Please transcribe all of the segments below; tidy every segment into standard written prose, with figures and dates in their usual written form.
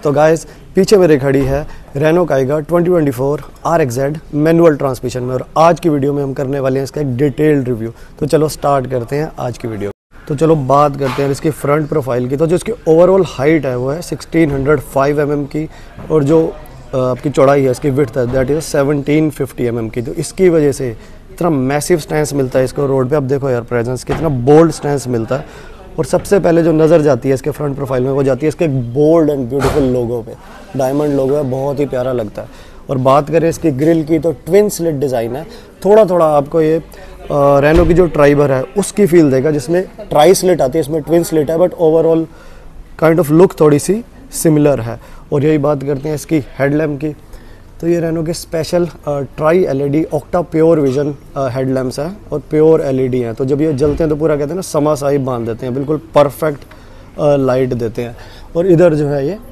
तो गाइस पीछे मेरे खड़ी है Renault Kiger 2024 RXZ manual transmission में, और आज की वीडियो में हम करने वाले हैं इसका एक डिटेल्ड रिव्यू। तो चलो स्टार्ट करते हैं आज की वीडियो। तो चलो बात करते हैं इसकी फ्रंट प्रोफाइल की। तो जो इसकी ओवरऑल हाइट है वो है 1605 mm की, और जो आपकी चौड़ाई है इसकी विड्थ है दैट इज 1750 mm की। तो इसकी वजह से इतना मैसिव स्टैंस मिलता है इसको रोड पे। अब देखो यार प्रेजेंस कितना बोल्ड स्टैंस मिलता है। और सबसे पहले जो नज़र जाती है इसके फ्रंट प्रोफाइल में वो जाती है इसके बोल्ड एंड ब्यूटीफुल लोगो पे। डायमंड लोगो है, बहुत ही प्यारा लगता है। और बात करें इसकी ग्रिल की तो ट्विन स्लिट डिज़ाइन है। थोड़ा थोड़ा आपको ये रेनो की जो ट्राइबर है उसकी फील देगा, जिसमें ट्राई स्लिट आती है, इसमें ट्विन स्लिट है, but overall kind of look थोड़ी सी सिमिलर है। और यही बात करते हैं इसकी हेडलैम्प की। तो ये रेनो के special tri LED octa pure vision headlamps हैं और प्योर LED हैं। तो जब ये जलते हैं तो पूरा कहते हैं ना समा साई बांध देते हैं, बिल्कुल परफेक्ट लाइट देते हैं। और इधर जो है ये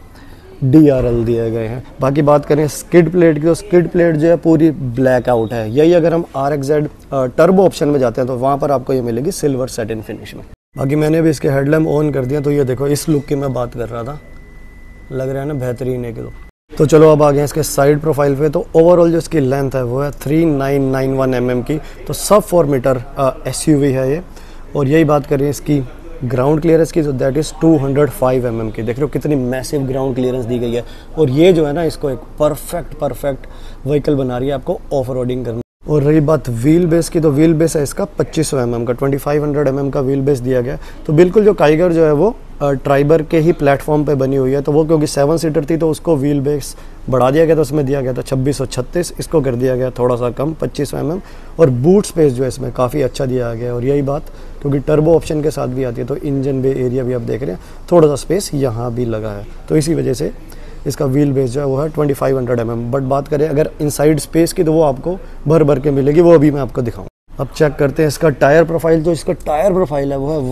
DRL दिए गए हैं। बाकी बात करें स्किड प्लेट की तो स्किड प्लेट जो है पूरी ब्लैक आउट है। यही अगर हम RXZ टर्बो ऑप्शन में जाते हैं तो वहाँ पर आपको ये मिलेगी सिल्वर सैटिन फिनिश में। बाकी मैंने भी इसके हेडलैम्प ऑन कर दिया। तो ये देखो इस लुक की मैं बात कर रहा था, लग रहा है ना बेहतरीन है। तो चलो अब आ गए इसके साइड प्रोफाइल पे। तो ओवरऑल जो इसकी लेंथ है वो है 3991 mm की। तो सब 4 मीटर SUV है ये। और यही बात करें इसकी ग्राउंड क्लियरेंस की तो दैट इज़ 205 mm की। देख रहे हो कितनी मैसिव ग्राउंड क्लियरेंस दी गई है। और ये जो है ना इसको एक परफेक्ट व्हीकल बना रही है आपको ऑफ रोडिंग करने। और रही बात व्हील बेस की तो व्हील बेस है इसका 2500 mm का, 2500 mm का व्हील बेस दिया गया। तो बिल्कुल जो काइगर जो है वो ट्राइबर के ही प्लेटफॉर्म पे बनी हुई है। तो वो क्योंकि 7 सीटर थी तो उसको व्हील बेस बढ़ा दिया गया, तो उसमें दिया गया था 2636, इसको कर दिया गया थोड़ा सा कम 2500 mm। और बूट स्पेस जो है इसमें काफ़ी अच्छा दिया गया है। और यही बात क्योंकि टर्बो ऑप्शन के साथ भी आती है तो इंजन बे एरिया भी आप देख रहे हैं थोड़ा सा स्पेस यहाँ भी लगा है। तो इसी वजह से इसका व्हील बेस जो है वो है 2500 mm। बट बात करें अगर इनसाइड स्पेस की तो वो आपको भर के मिलेगी, वो अभी मैं आपको दिखाऊँ। अब चेक करते हैं इसका टायर प्रोफाइल। तो इसका टायर प्रोफाइल है वो है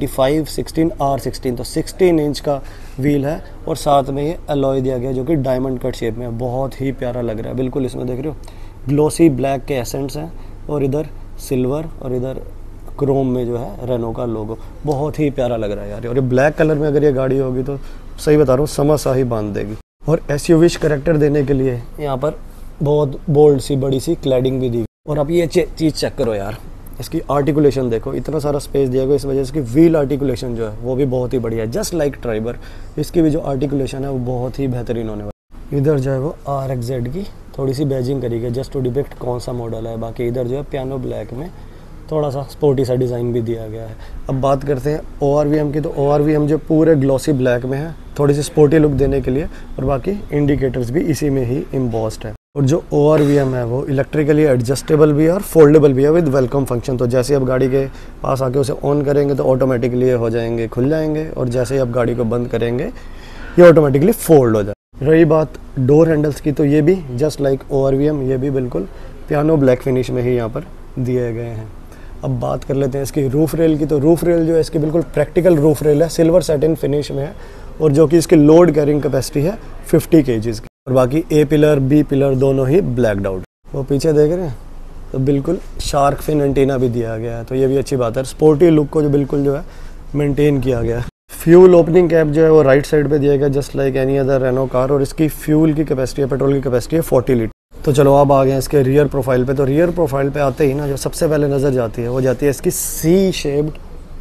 195/16R16। तो 16 इंच का व्हील है और साथ में ये अलॉय दिया गया जो कि डायमंड कट शेप में है। बहुत ही प्यारा लग रहा है। बिल्कुल इसमें देख रहे हो ग्लोसी ब्लैक के एसेंट्स हैं और इधर सिल्वर और इधर क्रोम में जो है रेनो का लोगो। बहुत ही प्यारा लग रहा है यार। और ये ब्लैक कलर में अगर ये गाड़ी होगी तो सही बता रहा हूँ समा सा ही बांध देगी। और SUV करेक्टर देने के लिए यहाँ पर बहुत बोल्ड सी बड़ी सी क्लैडिंग भी दी। और आप ये चीज़ चेक करो यार, इसकी आर्टिकुलेशन देखो, इतना सारा स्पेस दिया गया। इस वजह से इसकी व्हील आर्टिकुलेशन जो है वो भी बहुत ही बढ़िया है। जस्ट लाइक ट्राइबर इसकी भी जो आर्टिकुलेशन है वो बहुत ही बेहतरीन होने वाली। इधर जो है वो RXZ की थोड़ी सी बैजिंग करी गई जस्ट टू डिपिक्ट कौन सा मॉडल है। बाकी इधर जो है पियानो ब्लैक में थोड़ा सा स्पोर्टी सा डिज़ाइन भी दिया गया है। अब बात करते हैं ORVM की। तो ORVM जो पूरे ग्लॉसी ब्लैक में है थोड़ी सी स्पोर्टी लुक देने के लिए, और बाकी इंडिकेटर्स भी इसी में ही इम्बॉस्ड है। और जो ORVM है वो इलेक्ट्रिकली एडजस्टेबल भी है और फोल्डेबल भी है विद वेलकम फंक्शन। तो जैसे आप गाड़ी के पास आके उसे ऑन करेंगे तो ऑटोमेटिकली हो जाएंगे, खुल जाएंगे, और जैसे ही आप गाड़ी को बंद करेंगे ये ऑटोमेटिकली फोल्ड हो जाए। रही बात डोर हैंडल्स की तो ये भी जस्ट लाइक ORVM ये भी बिल्कुल पियानो ब्लैक फिनिश में ही यहाँ पर दिए गए हैं। अब बात कर लेते हैं इसकी रूफ रेल की। तो रूफ रेल जो है इसकी बिल्कुल प्रैक्टिकल रूफ रेल है, सिल्वर सैटिन फिनिश में है, और जो कि इसकी लोड कैरिंग कैपेसिटी है 50 kg की। और बाकी A पिलर B पिलर दोनों ही ब्लैकड आउट। वो पीछे देख रहे हैं तो बिल्कुल शार्क फिन एंटीना भी दिया गया है। तो ये भी अच्छी बात है, स्पोर्टी लुक को जो बिल्कुल जो है मेंटेन किया गया है। फ्यूल ओपनिंग कैप जो है वो राइट साइड पे दिया गया just like any other Renault car. और इसकी फ्यूल की कैपेसिटी है, पेट्रोल की कैपेसिटी है 40 लीटर। तो चलो अब आ गए इसके रियर प्रोफाइल पे। तो रियर प्रोफाइल पे आते ही ना जो सबसे पहले नज़र जाती है वो जाती है इसकी C shaped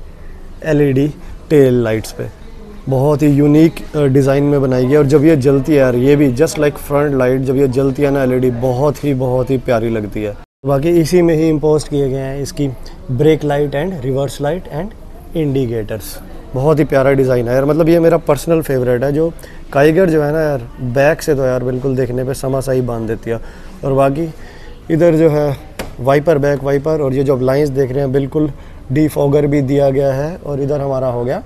LED tail lights पे। बहुत ही यूनिक डिज़ाइन में बनाई गई। और जब ये जलती है यार, ये भी जस्ट लाइक फ्रंट लाइट जब ये जलती है ना LED बहुत ही प्यारी लगती है। बाकी इसी में ही इम्पोज किए गए हैं इसकी brake light and reverse light and indicators. बहुत ही प्यारा डिज़ाइन है यार। मतलब ये मेरा पर्सनल फेवरेट है। जो काइगर जो है ना यार बैक से तो यार बिल्कुल देखने पे समा सा ही बांध देती है। और बाकी इधर जो है वाइपर, बैक वाइपर, और ये जो लाइंस देख रहे हैं बिल्कुल डिफॉगर भी दिया गया है। और इधर हमारा हो गया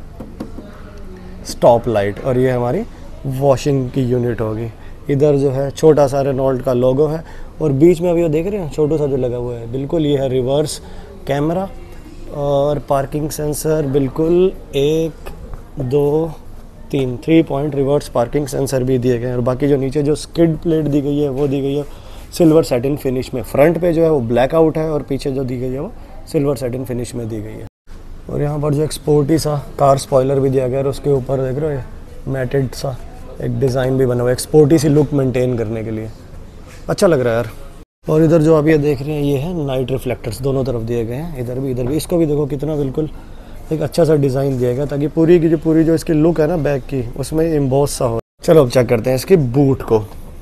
स्टॉप लाइट, और ये हमारी वॉशिंग की यूनिट होगी। इधर जो है छोटा सा रेनॉल्ट का लोगो है। और बीच में अभी वो देख रहे हैं छोटा सा जो लगा हुआ है बिल्कुल ये है रिवर्स कैमरा और पार्किंग सेंसर। बिल्कुल 1 2 3 पॉइंट रिवर्स पार्किंग सेंसर भी दिए गए हैं। और बाकी जो नीचे जो स्किड प्लेट दी गई है वो दी गई है सिल्वर सैटिन फिनिश में। फ्रंट पे जो है वो ब्लैक आउट है और पीछे जो दी गई है वो सिल्वर सैटिन फिनिश में दी गई है। और यहाँ पर जो एक स्पोर्टी सा कार स्पॉइलर भी दिया गया है और उसके ऊपर देख रहे हो ये मैटेड सा एक डिज़ाइन भी बना हुआ है, एक स्पोर्टी सी लुक मेंटेन करने के लिए अच्छा लग रहा है यार। और इधर जो आप ये देख रहे हैं ये है नाइट रिफ्लेक्टर्स, दोनों तरफ दिए गए हैं, इधर भी। इसको भी देखो कितना बिल्कुल एक अच्छा सा डिज़ाइन दिया गया ताकि पूरी जो इसकी लुक है ना बैक की, उसमें एम्बॉस सा हो। चलो अब चेक करते हैं इसकी बूट को।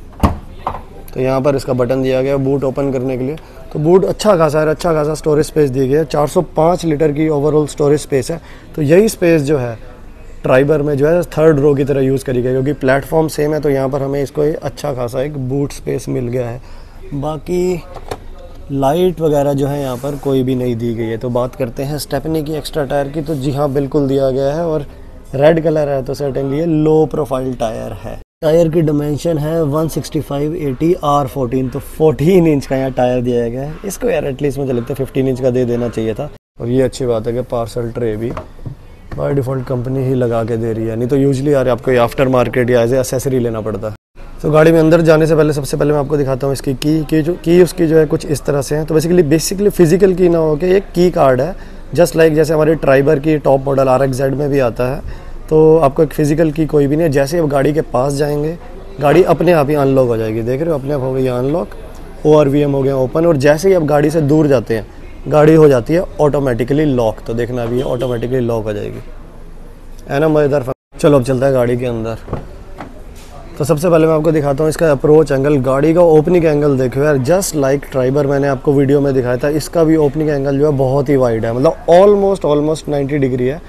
तो यहाँ पर इसका बटन दिया गया बूट ओपन करने के लिए। तो बूट अच्छा खासा स्टोरेज स्पेस दी गई है, 405 लीटर की ओवरऑल स्टोरेज स्पेस है। तो यही स्पेस जो है ट्राइबर में जो है थर्ड रो की तरह यूज़ करी गई, क्योंकि प्लेटफॉर्म सेम है। तो यहाँ पर हमें इसको अच्छा खासा एक बूट स्पेस मिल गया है। बाकी लाइट वगैरह जो है यहाँ पर कोई भी नहीं दी गई है। तो बात करते हैं स्टेपनी की एक्स्ट्रा टायर की। तो जी हाँ, बिल्कुल दिया गया है और रेड कलर है, तो सर्टेनली ये लो प्रोफाइल टायर है। टायर की डिमेंशन है 165/80 R14, तो 14 इंच का यहाँ टायर दिया गया है। इसको यार एटलीस्ट मुझे लगता है 15 इंच का दे देना चाहिए था। और ये अच्छी बात है कि पार्सल ट्रे भी बाय डिफ़ॉल्ट कंपनी ही लगा के दे रही है, नहीं तो यूजुअली यार आपको आफ्टर मार्केट या एज ए एक्सेसरी लेना पड़ता है। तो गाड़ी में अंदर जाने से पहले सबसे पहले मैं आपको दिखाता हूँ इसकी की उसकी जो है कुछ इस तरह से है। तो बेसिकली फिजिकल की ना हो के एक की कार्ड है, जस्ट लाइक जैसे हमारे ट्राइबर की टॉप मॉडल RXZ में भी आता है। तो आपको एक फिजिकल की कोई भी नहीं है। जैसे आप गाड़ी के पास जाएंगे गाड़ी अपने आप ही अनलॉक हो जाएगी, देख रहे हो अपने आप हो गई अनलॉक, ORVM हो गया ओपन। और जैसे ही आप गाड़ी से दूर जाते हैं गाड़ी हो जाती है ऑटोमेटिकली लॉक। तो देखना अभी ऑटोमेटिकली लॉक हो जाएगी, है ना मज़ेदार। चलो अब चलता है गाड़ी के अंदर। तो सबसे पहले मैं आपको दिखाता हूँ इसका अप्रोच एंगल। गाड़ी का ओपनिंग एंगल देखो यार, जस्ट लाइक ट्राइबर मैंने आपको वीडियो में दिखाया था, इसका भी ओपनिंग एंगल जो है बहुत ही वाइड है, मतलब ऑलमोस्ट 90 डिग्री है,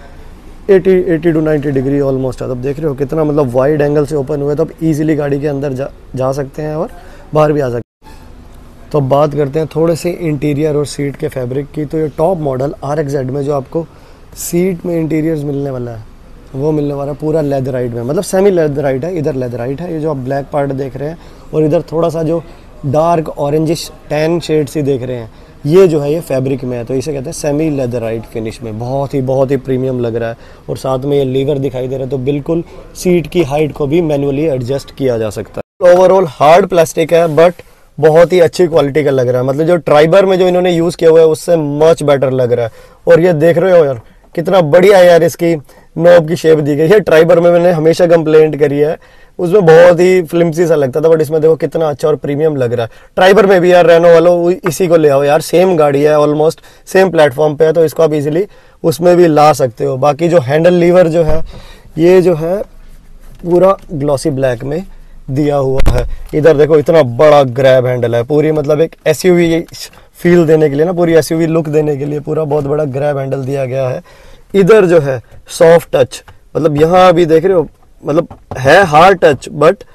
80 to 90 डिग्री ऑलमोस्ट है। तो देख रहे हो कितना मतलब वाइड एंगल से ओपन हुए, तो आप ईजिली गाड़ी के अंदर जा सकते हैं और बाहर भी आ सकते हैं। तो बात करते हैं थोड़े से इंटीरियर और सीट के फैब्रिक की। तो ये टॉप मॉडल RXZ में जो आपको सीट में इंटीरियर्स मिलने वाला है वो मिलने वाला है पूरा लेदराइट में, मतलब सेमी लेदराइट है। इधर लेदराइट है, ये जो आप ब्लैक पार्ट देख रहे हैं, और इधर थोड़ा सा जो डार्क ऑरेंजिश टैन शेड सी देख रहे हैं, ये जो है ये फैब्रिक में है। तो इसे कहते हैं सेमी लेदराइट फिनिश में, बहुत ही प्रीमियम लग रहा है। और साथ में ये लीवर दिखाई दे रहा है, तो बिल्कुल सीट की हाइट को भी मैनुअली एडजस्ट किया जा सकता है। ओवरऑल हार्ड प्लास्टिक है बट बहुत ही अच्छी क्वालिटी का लग रहा है, मतलब जो ट्राइबर में जो इन्होंने यूज़ किया हुआ है उससे मच बेटर लग रहा है। और ये देख रहे हो यार कितना बढ़िया है यार, इसकी नॉब की शेप दी गई है। ट्राइबर में मैंने हमेशा कंप्लेंट करी है, उसमें बहुत ही फ्लिम्सी सा लगता था, बट इसमें देखो कितना अच्छा और प्रीमियम लग रहा है। ट्राइबर में भी यार रेनो वालों इसी को ले आओ यार, सेम गाड़ी है, ऑलमोस्ट सेम प्लेटफॉर्म पे है, तो इसको आप इजीली उसमें भी ला सकते हो। बाकी जो हैंडल लीवर जो है ये जो है पूरा ग्लॉसी ब्लैक में दिया हुआ है। इधर देखो इतना बड़ा ग्रैब हैंडल है, पूरी मतलब एक SUV फील देने के लिए ना, पूरी SUV लुक देने के लिए पूरा बहुत बड़ा ग्रैब हैंडल दिया गया है। इधर जो है सॉफ्ट टच, मतलब यहाँ अभी देख रहे हो मतलब है hard touch, but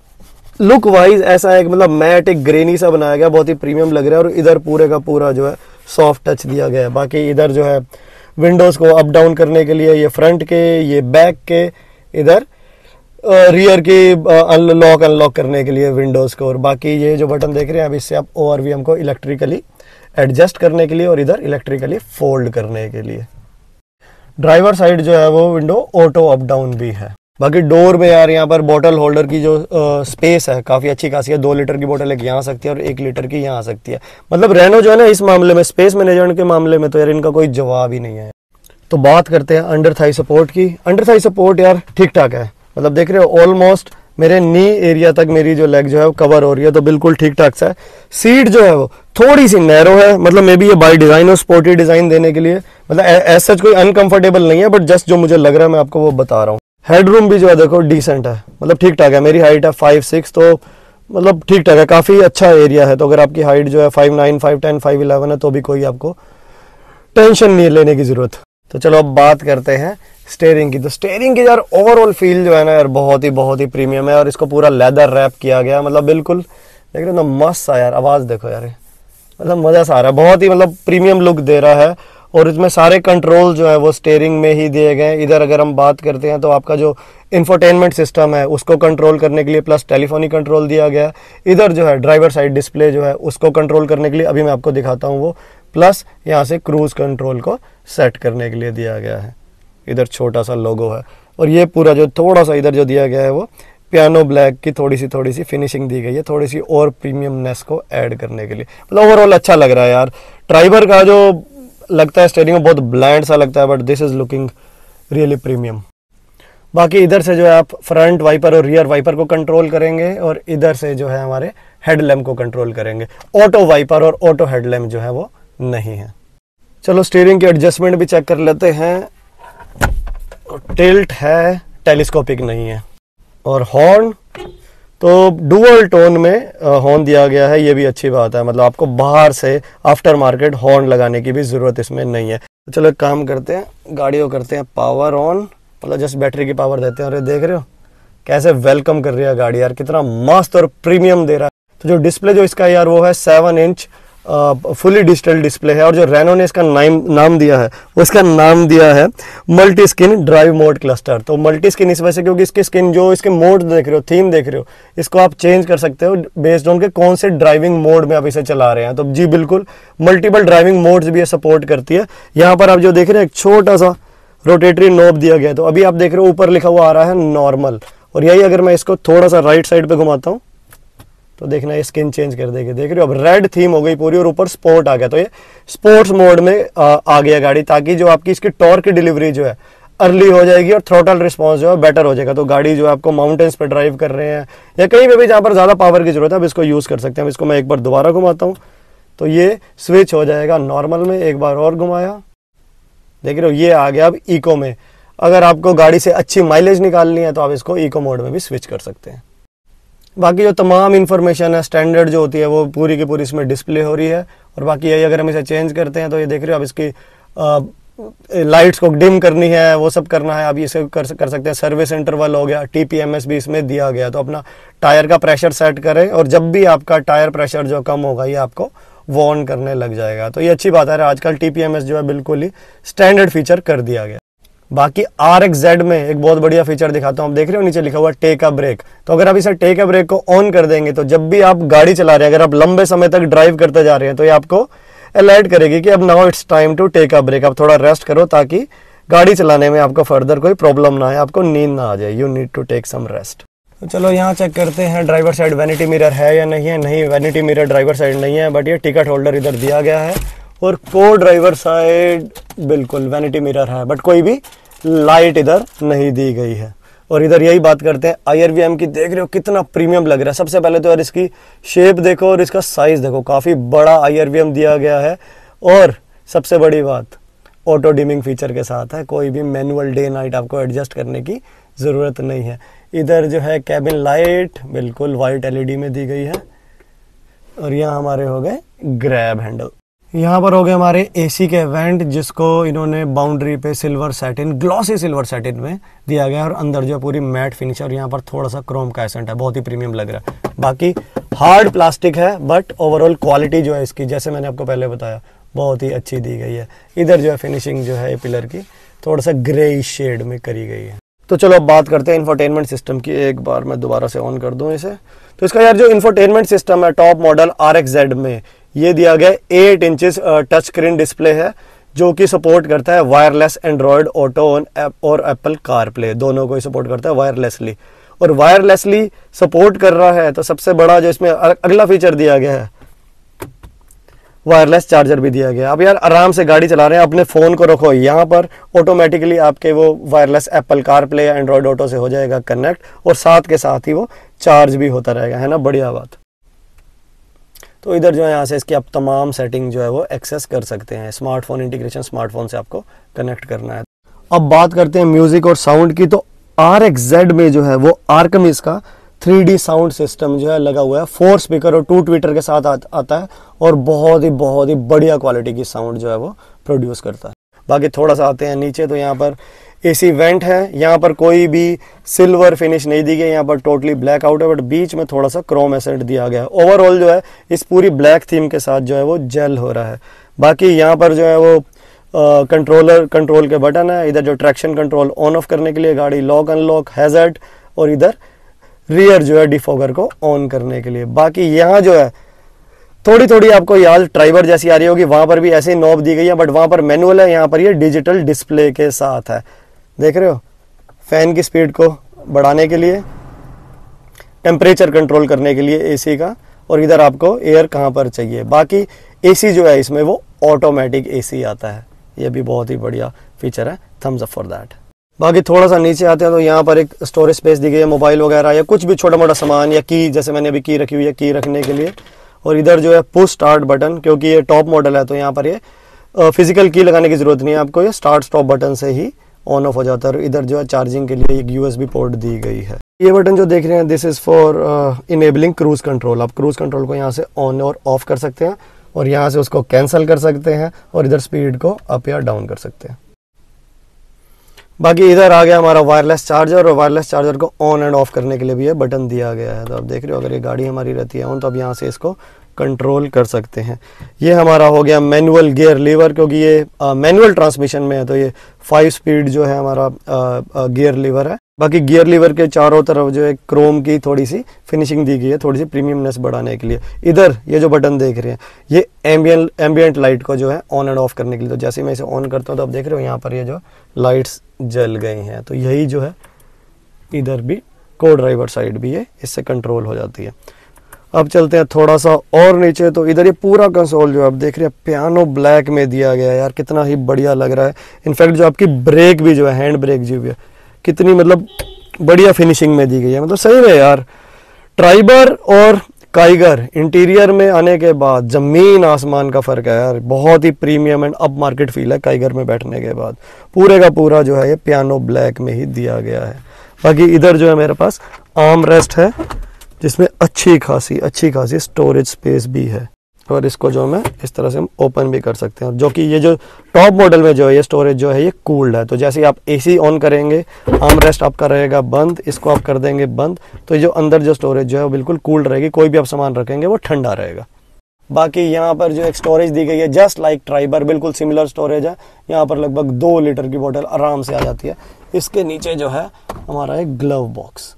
look wise ऐसा है कि मतलब मैट एक ग्रेनी सा बनाया गया, बहुत ही प्रीमियम लग रहा है। और इधर पूरे का पूरा जो है सॉफ्ट टच दिया गया है। बाकी इधर जो है विंडोज को अप डाउन करने के लिए ये फ्रंट के, ये बैक के, इधर रियर की अनलॉक करने के लिए विंडोज को। और बाकी ये जो बटन देख रहे हैं अब इससे आप ORVM को इलेक्ट्रिकली एडजस्ट करने के लिए और इधर इलेक्ट्रिकली फोल्ड करने के लिए। ड्राइवर साइड जो है वो विंडो ऑटो अप डाउन भी है। बाकी डोर में यार यहाँ पर बोतल होल्डर की जो स्पेस है काफ़ी अच्छी खासी है। 2 लीटर की बोतल एक यहाँ आ सकती है और 1 लीटर की यहाँ आ सकती है। मतलब रेनो जो है ना इस मामले में स्पेस मैनेजमेंट के मामले में तो यार इनका कोई जवाब ही नहीं है। तो बात करते हैं अंडर थाई सपोर्ट की। अंडर थाई सपोर्ट यार ठीक ठाक है, मतलब देख रहे हो ऑलमोस्ट मेरे नी एरिया तक मेरी जो लेग जो है वो कवर हो रही है, तो बिल्कुल ठीक ठाक सा है। सीट जो है वो थोड़ी सी नैरो है, मतलब मे बी ये बाय डिजाइन और स्पोर्टी डिजाइन देने के लिए, मतलब एज सच कोई अनकंफर्टेबल नहीं है, बट जस्ट जो मुझे लग रहा है मैं आपको वो बता रहा हूँ। हेडरूम भी जो है देखो डिसेंट है, मतलब ठीक ठाक है। मेरी हाइट है 5'6", तो मतलब ठीक ठाक है, काफी अच्छा एरिया है। तो अगर आपकी हाइट जो है 5'9", 5'10", 5'11" है तो भी कोई आपको टेंशन नहीं लेने की जरूरत। तो चलो अब बात करते हैं स्टीयरिंग की। तो स्टीयरिंग की यार ओवरऑल फील जो है ना यार बहुत ही प्रीमियम है, और इसको पूरा लेदर रैप किया गया, मतलब बिल्कुल देख रहे हो ना मस्त सा यार। आवाज देखो यार, मतलब मजा सा आ रहा है, बहुत ही मतलब प्रीमियम लुक दे रहा है। और इसमें सारे कंट्रोल जो है वो स्टीयरिंग में ही दिए गए। इधर अगर हम बात करते हैं तो आपका जो इंफोटेनमेंट सिस्टम है उसको कंट्रोल करने के लिए प्लस टेलीफोनिक कंट्रोल दिया गया। इधर जो है ड्राइवर साइड डिस्प्ले जो है उसको कंट्रोल करने के लिए अभी मैं आपको दिखाता हूँ वो, प्लस यहाँ से क्रूज कंट्रोल को सेट करने के लिए दिया गया है। इधर छोटा सा लोगो है, और ये पूरा जो थोड़ा सा इधर जो दिया गया है वो पियानो ब्लैक की थोड़ी सी फिनिशिंग दी गई है, थोड़ी सी और प्रीमियमनेस को ऐड करने के लिए। मतलब ओवरऑल अच्छा लग रहा है यार। ट्राइबर का जो लगता है स्टीयरिंग में बहुत ब्लैंड सा लगता है, but this is looking really premium. बाकी इधर से जो है आप फ्रंट वाइपर और रियर वाइपर को कंट्रोल करेंगे और इधर से जो है हमारे हेडलैम्प को कंट्रोल करेंगे। ऑटो वाइपर और ऑटो हेडलैम्प जो है वो नहीं है। चलो स्टीयरिंग की एडजस्टमेंट भी चेक कर लेते हैं। टिल्ट है, टेलीस्कोपिक नहीं है। और हॉर्न तो डुअल टोन में हॉर्न दिया गया है, ये भी अच्छी बात है। मतलब आपको बाहर से आफ्टर मार्केट हॉर्न लगाने की भी ज़रूरत इसमें नहीं है। तो चलो एक काम करते हैं, गाड़ी को करते हैं पावर ऑन, मतलब जस्ट बैटरी की पावर देते हैं। और ये देख रहे हो कैसे वेलकम कर रही है गाड़ी यार, कितना मस्त और प्रीमियम दे रहा है। तो जो डिस्प्ले जो इसका यार वो है 7 इंच फुली डिजिटल डिस्प्ले है। और जो रेनो ने इसका नाम दिया है वो इसका नाम दिया है multi skin drive mode cluster. तो मल्टी स्किन इस वजह से क्योंकि इसकी स्किन जो इसके मोड देख रहे हो, थीम देख रहे हो, इसको आप चेंज कर सकते हो बेस्ड ऑन के कौन से ड्राइविंग मोड में आप इसे चला रहे हैं। तो जी बिल्कुल मल्टीपल ड्राइविंग मोड्स भी ये सपोर्ट करती है। यहाँ पर आप जो देख रहे हैं एक छोटा सा रोटेटरी नॉब दिया गया है। तो अभी आप देख रहे हो ऊपर लिखा हुआ आ रहा है नॉर्मल, और यही अगर मैं इसको थोड़ा सा राइट साइड पे घुमाता हूँ तो देखना ये स्किन चेंज कर देगी। देख रहे हो अब रेड थीम हो गई पूरी और ऊपर स्पोर्ट आ गया। तो ये स्पोर्ट्स मोड में आ गया गाड़ी, ताकि जो आपकी इसकी टॉर्क की डिलीवरी जो है अर्ली हो जाएगी और थ्रोटल रिस्पॉन्स जो है बेटर हो जाएगा। तो गाड़ी जो है आपको माउंटेन्स पे ड्राइव कर रहे हैं या कहीं पे भी जहाँ पर ज़्यादा पावर की जरूरत है, अब इसको यूज़ कर सकते हैं। इसको मैं एक बार दोबारा घुमाता हूँ तो ये स्विच हो जाएगा नॉर्मल में। एक बार और घुमाया, देख रहे हो ये आ गया अब इको में। अगर आपको गाड़ी से अच्छी माइलेज निकालनी है तो आप इसको इको मोड में भी स्विच कर सकते हैं। बाकी जो तमाम इन्फॉर्मेशन है स्टैंडर्ड जो होती है वो पूरी की पूरी इसमें डिस्प्ले हो रही है। और बाकी यही अगर हम इसे चेंज करते हैं तो ये देख रहे हो अब इसकी लाइट्स को डिम करनी है, वो सब करना है, आप इसे कर सकते हैं। सर्विस इंटरवल हो गया, TPMS भी इसमें दिया गया। तो अपना टायर का प्रेशर सेट करें और जब भी आपका टायर प्रेशर जो कम होगा ये आपको वार्न करने लग जाएगा। तो ये अच्छी बात है, आजकल TPMS जो है बिल्कुल ही स्टैंडर्ड फीचर कर दिया गया। बाकी RXZ में एक बहुत बढ़िया फीचर दिखाता हूँ। आप देख रहे हो नीचे लिखा हुआ टेक अ ब्रेक। तो अगर आप इसे टेक अ ब्रेक को ऑन कर देंगे तो जब भी आप गाड़ी चला रहे हैं, अगर आप लंबे समय तक ड्राइव करते जा रहे हैं, तो ये आपको अलर्ट करेगी कि अब now it's time to take a break. आप थोड़ा रेस्ट करो ताकि गाड़ी चलाने में आपको फर्दर कोई प्रॉब्लम ना आए, आपको नींद ना आ जाए। You need to take some rest. तो चलो यहाँ चेक करते हैं ड्राइवर साइड वैनिटी मिरर है या नहीं है। नहीं, वैनिटी मिरर ड्राइवर साइड नहीं है, बट ये टिकट होल्डर इधर दिया गया है। और को ड्राइवर साइड बिल्कुल वैनिटी मिरर है, बट कोई भी लाइट इधर नहीं दी गई है। और इधर यही बात करते हैं IRVM की। देख रहे हो कितना प्रीमियम लग रहा है। सबसे पहले तो यार इसकी शेप देखो और इसका साइज देखो, काफ़ी बड़ा IRVM दिया गया है। और सबसे बड़ी बात ऑटो डिमिंग फीचर के साथ है, कोई भी मैनुअल डे नाइट आपको एडजस्ट करने की ज़रूरत नहीं है। इधर जो है कैबिन लाइट बिल्कुल वाइट LED में दी गई है। और यहाँ हमारे हो गए ग्रैब हैंडल। यहाँ पर हो गए हमारे AC के वेंट, जिसको इन्होंने बाउंड्री पे silver satin, glossy silver satin में दिया गया है। और अंदर जो पूरी मैट फिनिश है और यहाँ पर थोड़ा सा क्रोम का एसेंट है, बहुत ही प्रीमियम लग रहा है। बाकी हार्ड प्लास्टिक है, बट ओवरऑल क्वालिटी जो है इसकी, जैसे मैंने आपको पहले बताया, बहुत ही अच्छी दी गई है। इधर जो है फिनिशिंग जो है पिलर की थोड़ा सा ग्रे शेड में करी गई है। तो चलो अब बात करते हैं इंफोटेनमेंट सिस्टम की। एक बार मैं दोबारा से ऑन कर दूं इसे। तो इसका यार जो इंफोटेनमेंट सिस्टम है टॉप मॉडल RXZ में ये दिया गया 8 इंचेस टच स्क्रीन डिस्प्ले है, जो कि सपोर्ट करता है वायरलेस एंड्रॉयड ऑटो और एप्पल कारप्ले, दोनों को ही सपोर्ट करता है वायरलेसली। और वायरलेसली सपोर्ट कर रहा है तो सबसे बड़ा जो इसमें अगला फीचर दिया गया है, वायरलेस चार्जर भी दिया गया। अब यार आराम से गाड़ी चला रहे हैं, अपने फ़ोन को रखो यहाँ पर, ऑटोमेटिकली आपके वो वायरलेस एप्पल कारप्ले या एंड्रॉयड ऑटो से हो जाएगा कनेक्ट, और साथ के साथ ही वो चार्ज भी होता रहेगा, है ना, बढ़िया बात। तो इधर जो है यहाँ से इसकी आप तमाम सेटिंग जो है वो एक्सेस कर सकते हैं। स्मार्टफोन इंटीग्रेशन, स्मार्टफोन से आपको कनेक्ट करना है। अब बात करते हैं म्यूजिक और साउंड की। तो RXZ में जो है वो आर्कमिस का 3D साउंड सिस्टम जो है लगा हुआ है, 4 स्पीकर और 2 ट्विटर के साथ आता है, और बहुत ही बढ़िया क्वालिटी की साउंड जो है वो प्रोड्यूस करता है। बाकी थोड़ा सा आते हैं नीचे, तो यहाँ पर AC वेंट है। यहाँ पर कोई भी सिल्वर फिनिश नहीं दी गई, यहाँ पर टोटली ब्लैक आउट है, बट बीच में थोड़ा सा क्रोम एसेंट दिया गया है। ओवरऑल जो है इस पूरी ब्लैक थीम के साथ जो है वो जेल हो रहा है। बाकी यहाँ पर जो है वो कंट्रोल के बटन है। इधर जो ट्रैक्शन कंट्रोल ऑन ऑफ करने के लिए, गाड़ी लॉक अनलॉक, हैजर्ड, और इधर रियर जो है डिफॉगर को ऑन करने के लिए। बाकी यहाँ जो है थोड़ी आपको याद ड्राइवर जैसी आ रही होगी, वहाँ पर भी ऐसे ही नॉब दी गई है, बट वहाँ पर मैनुअल है, यहाँ पर ये डिजिटल डिस्प्ले के साथ है। देख रहे हो, फैन की स्पीड को बढ़ाने के लिए, टेम्परेचर कंट्रोल करने के लिए AC का, और इधर आपको एयर कहाँ पर चाहिए। बाकी AC जो है इसमें वो ऑटोमेटिक AC आता है, ये भी बहुत ही बढ़िया फीचर है, थम्स अप फॉर दैट। बाकी थोड़ा सा नीचे आते हैं तो यहाँ पर एक स्टोरेज स्पेस दी गई है, मोबाइल वगैरह या कुछ भी छोटा मोटा सामान या की, जैसे मैंने अभी की रखी हुई है, की रखने के लिए। और इधर जो है पुश स्टार्ट बटन, क्योंकि ये टॉप मॉडल है तो यहाँ पर ये फिजिकल की लगाने की जरूरत नहीं है आपको, ये स्टार्ट स्टॉप बटन से ही ऑन ऑफ हो जाता है। और इधर जो है चार्जिंग के लिए एक USB पोर्ट दी गई है। ये बटन जो देख रहे हैं, this is for enabling cruise control. आप क्रूज कंट्रोल को यहाँ से ऑन और ऑफ कर सकते हैं और यहाँ से उसको कैंसिल कर सकते हैं और इधर स्पीड को अप या डाउन कर सकते हैं। बाकी इधर आ गया हमारा वायरलेस चार्जर, और वायरलेस चार्जर को ऑन एंड ऑफ करने के लिए भी ये बटन दिया गया है। तो आप देख रहे हो, अगर ये गाड़ी हमारी रहती है ऑन तो आप यहाँ से इसको कंट्रोल कर सकते हैं। ये हमारा हो गया मैनुअल गियर लीवर, क्योंकि ये मैनुअल ट्रांसमिशन में है तो ये 5 स्पीड जो है हमारा गियर लीवर है। बाकी गियर लीवर के चारों तरफ जो है क्रोम की थोड़ी सी फिनिशिंग दी गई है, थोड़ी सी प्रीमियमनेस बढ़ाने के लिए। इधर ये जो बटन देख रहे हैं, ये एम्बियंट लाइट को जो है ऑन एंड ऑफ करने के लिए। तो जैसे मैं इसे ऑन करता हूँ तो आप देख रहे हो यहाँ पर ये जो लाइट्स जल गई हैं। तो यही जो है इधर भी को ड्राइवर साइड भी है, इससे कंट्रोल हो जाती है। अब चलते हैं थोड़ा सा और नीचे, तो इधर ये पूरा कंसोल जो आप देख रहे हैं पियानो ब्लैक में दिया गया है यार, कितना ही बढ़िया लग रहा है। इनफैक्ट जो आपकी ब्रेक भी जो है, हैंड ब्रेक जो भी है, कितनी मतलब बढ़िया फिनिशिंग में दी गई है। मतलब सही में यार, ट्राइबर और काइगर इंटीरियर में आने के बाद जमीन आसमान का फर्क है यार। बहुत ही premium and up market feel है काइगर में बैठने के बाद। पूरे का पूरा जो है ये पियानो ब्लैक में ही दिया गया है। बाकी इधर जो है मेरे पास आर्म रेस्ट है, जिसमें अच्छी खासी स्टोरेज स्पेस भी है, और इसको जो मैं इस तरह से हम ओपन भी कर सकते हैं। जो कि ये जो टॉप मॉडल में जो है ये स्टोरेज जो है ये कूल्ड है। तो जैसे ही आप AC ऑन करेंगे, आर्म रेस्ट आपका रहेगा बंद, इसको आप कर देंगे बंद, तो ये जो अंदर जो स्टोरेज जो है वो बिल्कुल कूल्ड रहेगी। कोई भी आप सामान रखेंगे वो ठंडा रहेगा। बाकी यहाँ पर जो एक स्टोरेज दी गई है जस्ट लाइक ट्राइबर, बिल्कुल सिमिलर स्टोरेज है। यहाँ पर लगभग 2 लीटर की बोतल आराम से आ जाती है। इसके नीचे जो है हमारा एक ग्लव बॉक्स,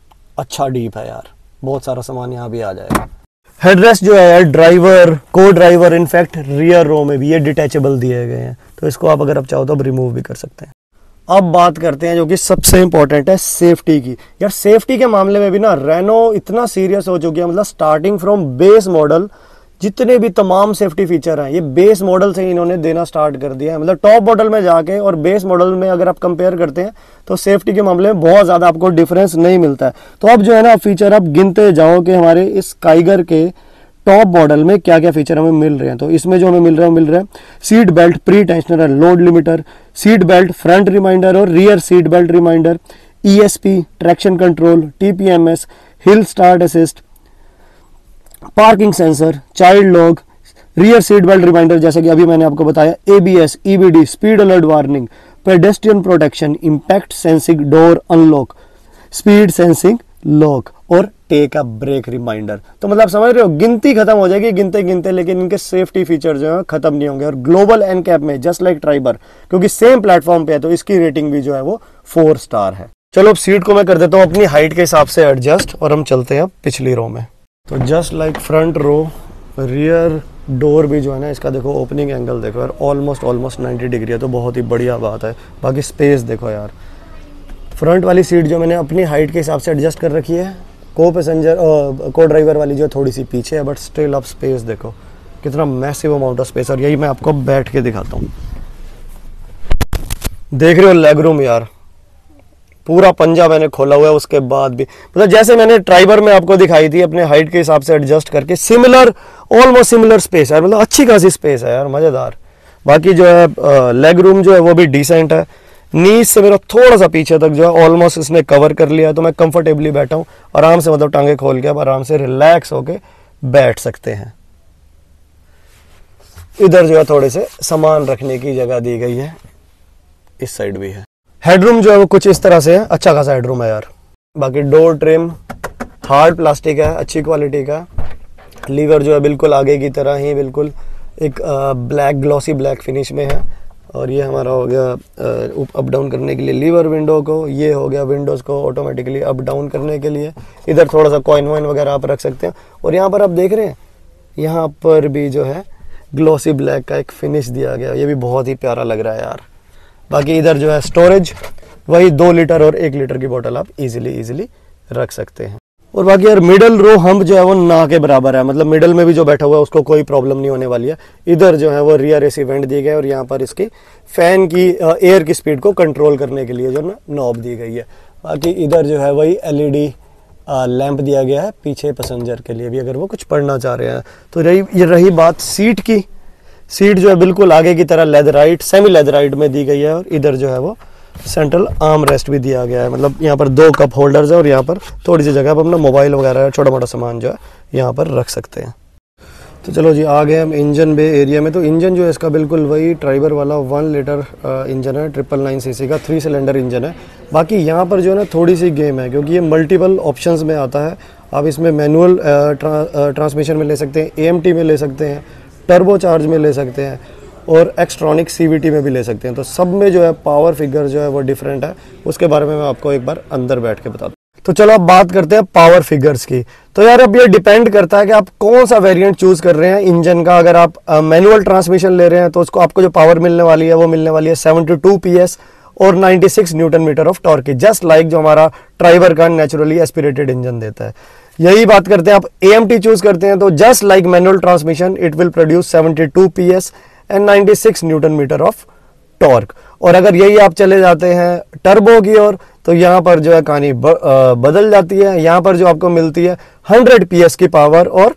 अच्छा डीप है यार, बहुत सारा सामान यहाँ भी आ जाएगा। हेडरेस्ट जो है ड्राइवर, को ड्राइवर, इनफैक्ट रियर रो में भी ये डिटैचेबल दिए गए हैं, तो इसको आप अगर आप चाहो तो आप रिमूव भी कर सकते हैं। अब बात करते हैं जो कि सबसे इंपॉर्टेंट है, सेफ्टी की। यार सेफ्टी के मामले में भी ना रेनो इतना सीरियस हो चुकी है। मतलब स्टार्टिंग फ्रॉम बेस मॉडल जितने भी तमाम सेफ्टी फीचर हैं ये बेस मॉडल से इन्होंने देना स्टार्ट कर दिया है। मतलब टॉप मॉडल में जाके और बेस मॉडल में अगर आप कंपेयर करते हैं तो सेफ्टी के मामले में बहुत ज़्यादा आपको डिफरेंस नहीं मिलता है। तो अब जो है ना फीचर आप गिनते जाओ कि हमारे इस काइगर के टॉप मॉडल में क्या क्या फीचर हमें मिल रहे हैं। तो इसमें जो हमें मिल रहा है seat belt pretensioner and load limiter, seat belt front reminder और rear seat belt reminder, ESP traction control, TPMS, hill start assist, parking sensor, child lock, rear seat belt reminder जैसा कि अभी मैंने आपको बताया, ABS, EBD, speed alert warning, pedestrian protection, impact sensing door unlock, speed sensing lock और take a break reminder. तो मतलब समझ रहे हो, गिनती खत्म हो जाएगी गिनते गिनते, लेकिन इनके सेफ्टी फीचर जो है खत्म नहीं होंगे। और ग्लोबल NCAP में जस्ट लाइक ट्राइबर, क्योंकि सेम प्लेटफॉर्म पे है तो इसकी रेटिंग भी जो है वो 4 स्टार है। चलो अब सीट को मैं कर देता हूँ अपनी हाइट के हिसाब से एडजस्ट, और हम चलते हैं अब पिछली रो में। तो just like front row, rear door भी जो है ना इसका देखो ओपनिंग एंगल देखो यार, ऑलमोस्ट 90 डिग्री है, तो बहुत ही बढ़िया बात है। बाकी स्पेस देखो यार, फ्रंट वाली सीट जो मैंने अपनी हाइट के हिसाब से एडजस्ट कर रखी है, को ड्राइवर वाली जो थोड़ी सी पीछे है, बट स्टिल आप स्पेस देखो कितना मैसिव अमाउंट ऑफ स्पेस। और यही मैं आपको बैठ के दिखाता हूँ, देख रहे हो लेग रूम यार, पूरा पंजा मैंने खोला हुआ है उसके बाद भी। मतलब जैसे मैंने ट्राइबर में आपको दिखाई थी अपने हाइट के हिसाब से एडजस्ट करके, सिमिलर ऑलमोस्ट सिमिलर स्पेस है, मतलब अच्छी खासी स्पेस है यार, मजेदार। बाकी जो है लेग रूम जो है वो भी डिसेंट है। नीज से मेरा थोड़ा सा पीछे तक जो है ऑलमोस्ट इसने कवर कर लिया है, तो मैं कंफर्टेबली बैठा हूँ आराम से, मतलब टांगे खोल के आप आराम से रिलैक्स होके बैठ सकते हैं। इधर जो है थोड़े से सामान रखने की जगह दी गई है, इस साइड भी है। हेडरूम जो है वो कुछ इस तरह से है, अच्छा खासा हेडरूम है यार। बाकी डोर ट्रिम हार्ड प्लास्टिक है, अच्छी क्वालिटी का। लीवर जो है बिल्कुल आगे की तरह ही बिल्कुल एक ब्लैक ग्लॉसी ब्लैक फिनिश में है। और ये हमारा हो गया अप डाउन करने के लिए लीवर विंडो को, ये हो गया विंडोज़ को ऑटोमेटिकली अप डाउन करने के लिए। इधर थोड़ा सा कॉइन वॉइन वगैरह आप रख सकते हैं। और यहाँ पर आप देख रहे हैं यहाँ पर भी जो है ग्लॉसी ब्लैक का एक फिनिश दिया गया, ये भी बहुत ही प्यारा लग रहा है यार। बाकी इधर जो है स्टोरेज वही 2 लीटर और 1 लीटर की बोतल आप इजीली रख सकते हैं। और बाकी यार मिडल रो हम्प जो है वो ना के बराबर है, मतलब मिडल में भी जो बैठा हुआ है उसको कोई प्रॉब्लम नहीं होने वाली है। इधर जो है वो रियर एसी वेंट दिए गए और यहाँ पर इसकी फैन की एयर की स्पीड को कंट्रोल करने के लिए जो ना नॉब दी गई है। बाकी इधर जो है वही LED लैंप दिया गया है पीछे पैसेंजर के लिए भी, अगर वो कुछ पढ़ना चाह रहे हैं। तो ये रही बात सीट की। सीट जो है बिल्कुल आगे की तरह लेदराइट, सेमी लेदराइट में दी गई है और इधर जो है वो सेंट्रल आर्म रेस्ट भी दिया गया है, मतलब यहाँ पर 2 कप होल्डर्स है और यहाँ पर थोड़ी सी जगह पर अपना मोबाइल वगैरह छोटा मोटा सामान जो है यहाँ पर रख सकते हैं। तो चलो जी आ गए हम इंजन बे एरिया में। तो इंजन जो है इसका बिल्कुल वही ट्राइबर वाला 1 लीटर इंजन है, 999 सीसी का 3 सिलेंडर इंजन है। बाकी यहाँ पर जो है ना थोड़ी सी गेम है, क्योंकि ये मल्टीपल ऑप्शंस में आता है। आप इसमें मैनुअल ट्रांसमिशन में ले सकते हैं, AMT में ले सकते हैं, टर्बो चार्ज में ले सकते हैं और एक्सट्रॉनिक CVT में भी ले सकते हैं। तो सब में जो है पावर फिगर जो है वो डिफरेंट है, उसके बारे में मैं आपको एक बार अंदर बैठ के बताता हूँ। तो चलो अब बात करते हैं पावर फिगर्स की। तो यार अब ये डिपेंड करता है कि आप कौन सा वेरिएंट चूज कर रहे हैं इंजन का। अगर आप मैनुअल ट्रांसमिशन ले रहे हैं तो उसको आपको जो पावर मिलने वाली है वो मिलने वाली है 72 PS और 96 न्यूटन मीटर ऑफ टॉर्क की, जस्ट लाइक जो हमारा ट्राइबर का नेचुरली एस्पिरेटेड इंजन देता है। यही बात करते हैं आप AMT चूज करते हैं तो just like manual transmission it will produce 72 PS and 96 newton metre of torque. और अगर यही आप चले जाते हैं टर्बो की ओर तो यहाँ पर जो है कहानी बदल जाती है। यहाँ पर जो आपको मिलती है 100 PS की पावर और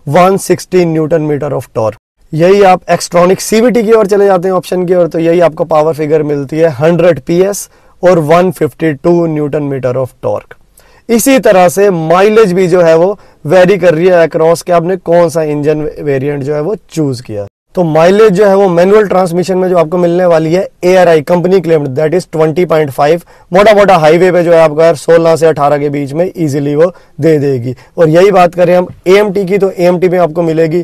160 न्यूटन मीटर ऑफ टॉर्क। यही आप एक्सट्रॉनिक CVT की ओर चले जाते हैं ऑप्शन की ओर तो यही आपको पावर फिगर मिलती है 100 PS और 152 न्यूटन मीटर ऑफ टॉर्क। इसी तरह से माइलेज भी जो है वो वेरी कर रही है अक्रॉस के आपने कौन सा इंजन वेरिएंट जो है वो चूज किया। तो माइलेज जो है वो मैनुअल ट्रांसमिशन में जो आपको मिलने वाली है ARI company claimed that is 20.5। मोटा मोटा हाईवे पे जो है आपको 16 से 18 के बीच में इजीली वो दे देगी। और यही बात करें हम AMT की तो AMT में आपको मिलेगी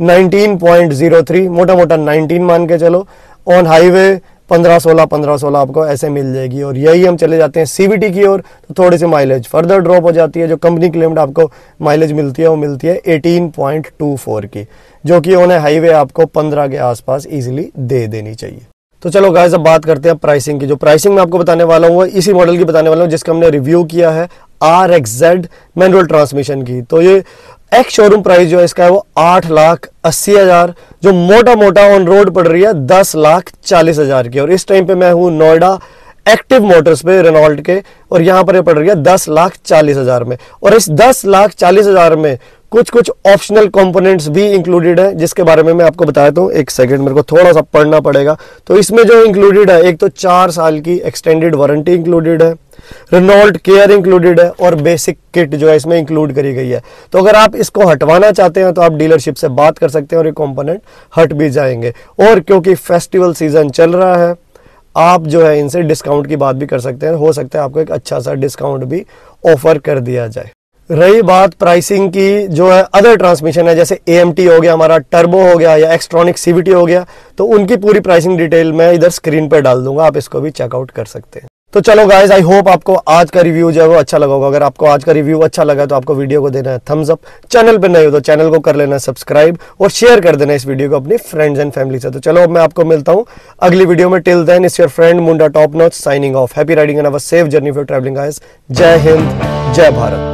19.03, मोटा मोटा 19 मान के चलो। ऑन हाईवे 15-16 आपको ऐसे मिल जाएगी। और यही हम चले जाते हैं CVT की ओर तो थोड़ी सी माइलेज फर्दर ड्रॉप हो जाती है। जो कंपनी क्लेम्ड आपको माइलेज मिलती है वो मिलती है 18.24 की, जो कि ऑन हाईवे आपको 15 के आसपास इजीली दे देनी चाहिए। तो चलो गाइस अब बात करते हैं प्राइसिंग की। जो प्राइसिंग मैं आपको बताने वाला हूँ वो इसी मॉडल की बताने वाला हूँ जिसका हमने रिव्यू किया है RXZ मैनुअल ट्रांसमिशन की। तो ये एक्स शोरूम प्राइस जो है इसका है वो 8,80,000, जो मोटा मोटा ऑन रोड पड़ रही है 10,40,000 की। और इस टाइम पे मैं हूँ नोएडा एक्टिव मोटर्स पे रेनॉल्ट के और यहाँ पर ये पड़ रही है 10,40,000 में। और इस 10,40,000 में कुछ कुछ ऑप्शनल कंपोनेंट्स भी इंक्लूडेड है जिसके बारे में मैं आपको बताता हूँ। एक सेकंड मेरे को थोड़ा सा पढ़ना पड़ेगा। तो इसमें जो इंक्लूडेड है एक तो 4 साल की एक्सटेंडेड वारंटी इंक्लूडेड है, रेनॉल्ट केयर इंक्लूडेड है और बेसिक किट जो है इसमें इंक्लूड करी गई है। तो अगर आप इसको हटवाना चाहते हैं तो आप डीलरशिप से बात कर सकते हैं और ये कंपोनेंट हट भी जाएंगे। और क्योंकि फेस्टिवल सीजन चल रहा है आप जो है इनसे डिस्काउंट की बात भी कर सकते हैं, हो सकता है आपको एक अच्छा सा डिस्काउंट भी ऑफर कर दिया जाए। रही बात प्राइसिंग की, जो है अदर ट्रांसमिशन है जैसे AMT हो गया, हमारा टर्बो हो गया या एक्सट्रॉनिक CVT हो गया, तो उनकी पूरी प्राइसिंग डिटेल मैं इधर स्क्रीन पर डाल दूंगा, आप इसको भी चेकआउट कर सकते हैं। तो चलो गाइस आई होप आपको आज का रिव्यू जो है वो अच्छा लगा होगा। अगर आपको आज का रिव्यू अच्छा लगा तो आपको वीडियो को देना है थम्स अप, चैनल पे नए हो तो चैनल को कर लेना सब्सक्राइब और शेयर कर देना इस वीडियो को अपनी फ्रेंड्स एंड फैमिली से। तो चलो अब मैं आपको मिलता हूँ अगली वीडियो में। Till then it's your friend मुंडा top notch signing off. Happy riding and have a safe journey for travelling guys. जय हिंद, जय भारत।